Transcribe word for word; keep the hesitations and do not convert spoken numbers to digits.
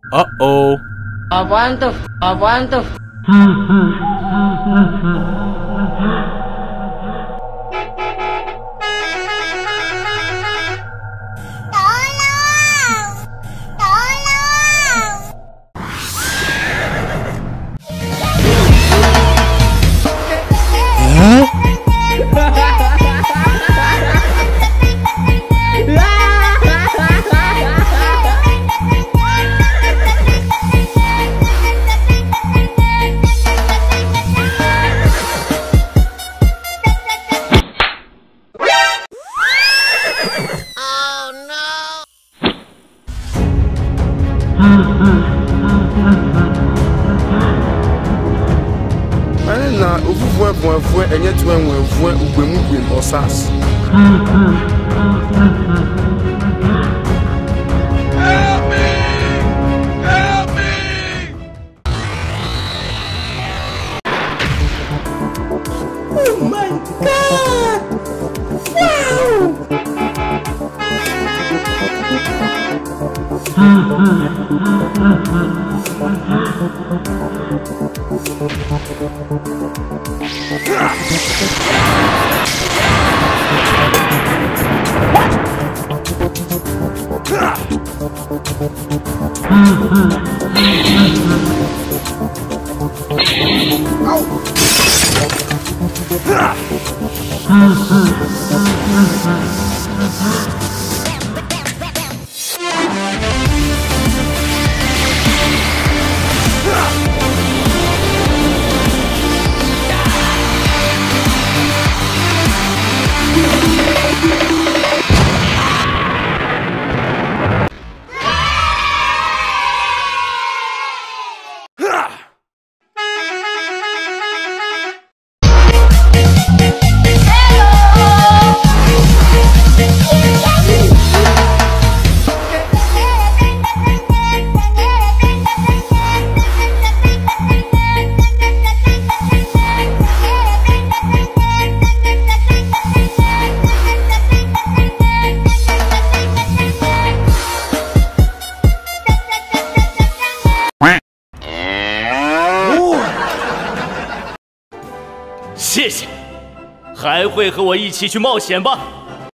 Uh oh. Apaan tuh? Apaan tuh? Na ofufu efufu enye tu enwefu ugbemu gbem osas. Help me! Help me! Oh my god! 谢谢，还会和我一起去冒险吧？